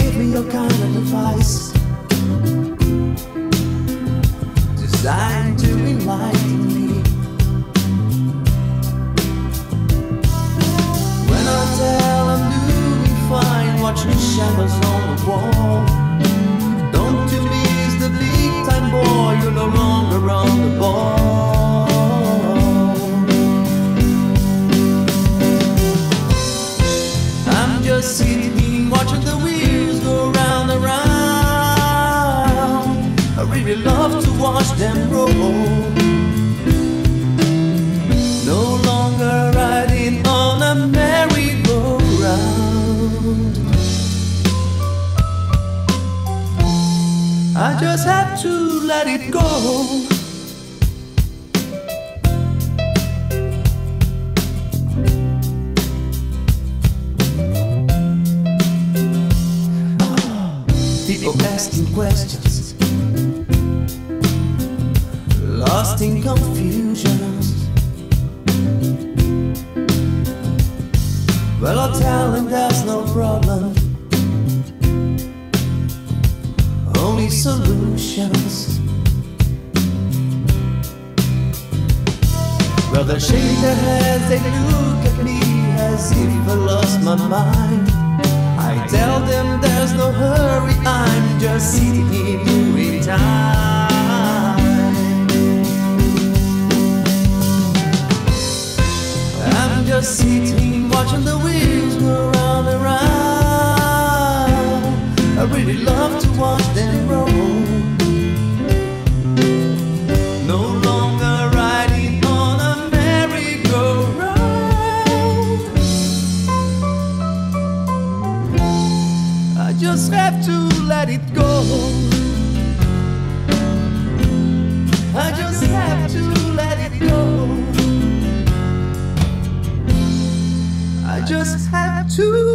give me your kind of advice, designed to enlighten me. When I tell I'm doing fine, watching shadows on the wall, don't you miss the big time, boy, you're no longer on the ball. I'm just sitting watching the wheels go round and round. I really love to watch them roll. No longer riding on a merry-go-round. I just have to let it go. People asking questions, lost in confusions. Well, I'll tell them there's no problem, only solutions. Well, they shake their heads, they look at me as if I lost my mind. I tell them there's no hurry, I'm just sitting here doing time. I'm just sitting watching the wheels go round and round. I really love to watch them roll. No longer riding on a merry-go-round. I just have to let it go. I just have to let it go. I just have to